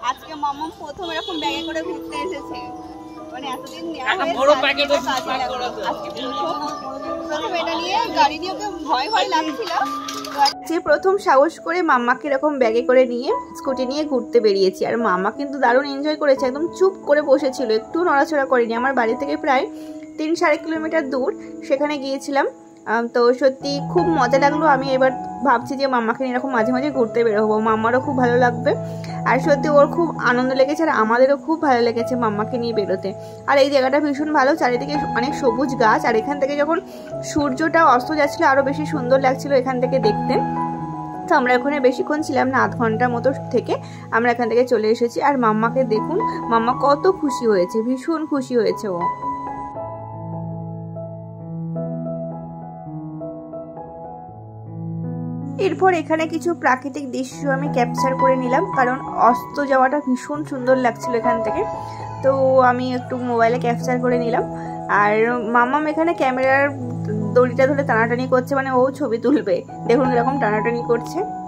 আজকে মাম্মা প্রথম এরকম ব্যাগে করে ঘুরতে এসেছে, মানে এতদিন প্রথম এটা নিয়ে গাড়ি নিয়ে ওকে ভয় ভয় লাগছিল, যে প্রথম সাহস করে মাম্মাকে এরকম ব্যাগে করে নিয়ে স্কুটি নিয়ে ঘুরতে বেরিয়েছি। আর মাম্মা কিন্তু দারুণ এনজয় করেছে, একদম চুপ করে বসেছিল, একটু নড়াচড়া করেনি। আমার বাড়ি থেকে প্রায় 3-4.5 কিলোমিটার দূর, সেখানে গিয়েছিলাম। তো সত্যি খুব মজা লাগলো। আমি এবার ভাবছি যে মাম্মাকে নিয়ে এরকম মাঝে মাঝে ঘুরতে বেরোবো, মাম্মারও খুব ভালো লাগবে। আর সত্যি ওর খুব আনন্দ লেগেছে, আর আমাদেরও খুব ভালো লেগেছে মাম্মাকে নিয়ে বেরোতে। আর এই জায়গাটা ভীষণ ভালো, চারিদিকে অনেক সবুজ গাছ, আর এখান থেকে যখন সূর্যটা অস্ত যাচ্ছিলো আরও বেশি সুন্দর লাগছিল এখান থেকে দেখতে। তো আমরা ওখানে বেশিক্ষণ ছিলাম না, 1/2 ঘন্টার মতো থেকে আমরা এখান থেকে চলে এসেছি। আর মাম্মাকে দেখুন, মাম্মা কত খুশি হয়েছে, ভীষণ খুশি হয়েছে ও। এরপর এখানে কিছু প্রাকৃতিক দৃশ্য আমি ক্যাপচার করে নিলাম, কারণ অস্ত যাওয়াটা ভীষণ সুন্দর লাগছিল এখান থেকে। তো আমি একটু মোবাইলে ক্যাপচার করে নিলাম। আর মাম্মাম এখানে ক্যামেরার দড়িটা ধরে টানাটানি করছে, মানে ও ছবি তুলবে। দেখুন এরকম টানাটানি করছে।